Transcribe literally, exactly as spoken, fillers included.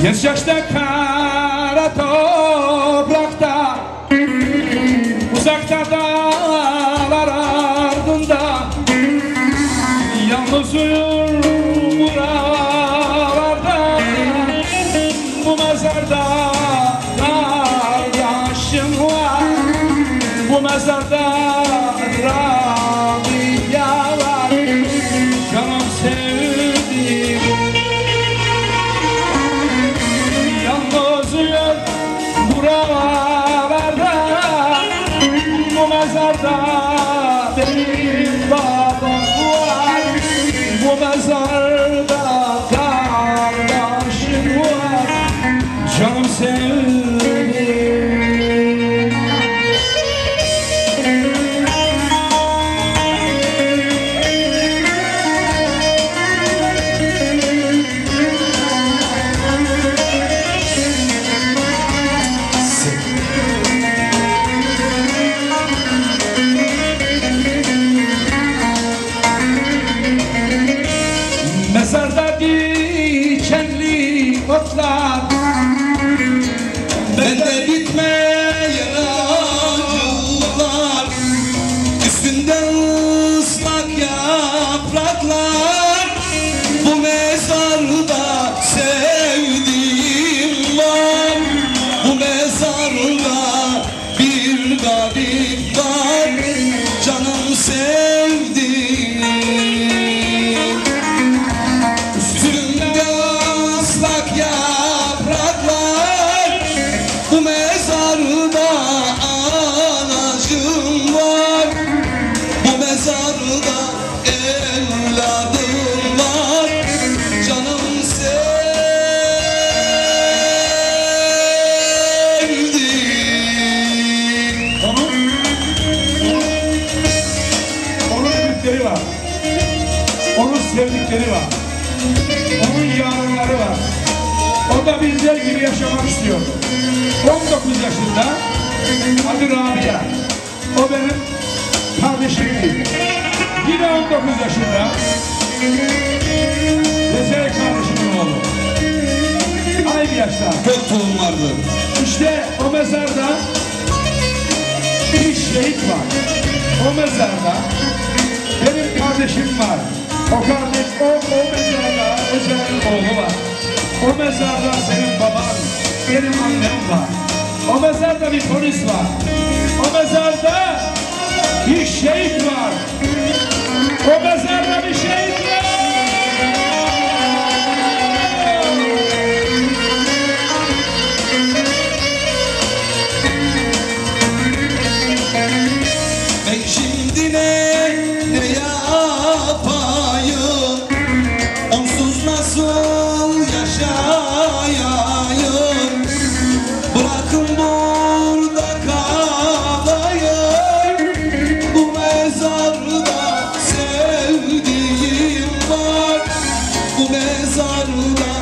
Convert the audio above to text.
Genç yaşta kara toprakta, uzakta dağlar ardında, yalnız uyur buralarda. Bu mezarda kardeşim var, bu mezarda Rabia var. Canım sevdiğim yalnız uyur buralarda. Bu mezarda benim babam var, bu mezarda kardeşim var. Canım sevdiğim. Mezarda dikenli otlar, bende bitmeyen acılar, üstünde ıslak yapraklar. Bu mezarda sevdiğim var, bu mezarda bir garip var. Canım sevdiğim, üstünde ıslak yapraklar. Bu mezarda anacığım var, bu mezarda evladım var. Canım sevdiğim. Onun, onun büyükleri var, onun sevdikleri var, onun yarınları var. O da bizler gibi yaşamak istiyor. on dokuz yaşında, adı Rabia. O benim kardeşimdi. Yine on dokuz yaşında, Recep kardeşimin oğlu. Aynı yaşta. Çok tohum vardı. İşte o mezarda bir şehit var. O mezarda benim kardeşim var. O kardeş, o, o mezarda Recep'in oğlu var. O mezarda senin baban, benim annem var. O mezarda bir polis var. O mezarda bir şehit var. O mezarda bir şehit var. Ben şimdi ne, ne yapayım, onsuz nasıl yaşayayım? Bırakın burada kalayım, bu mezarda sevdiğim var, bu mezarda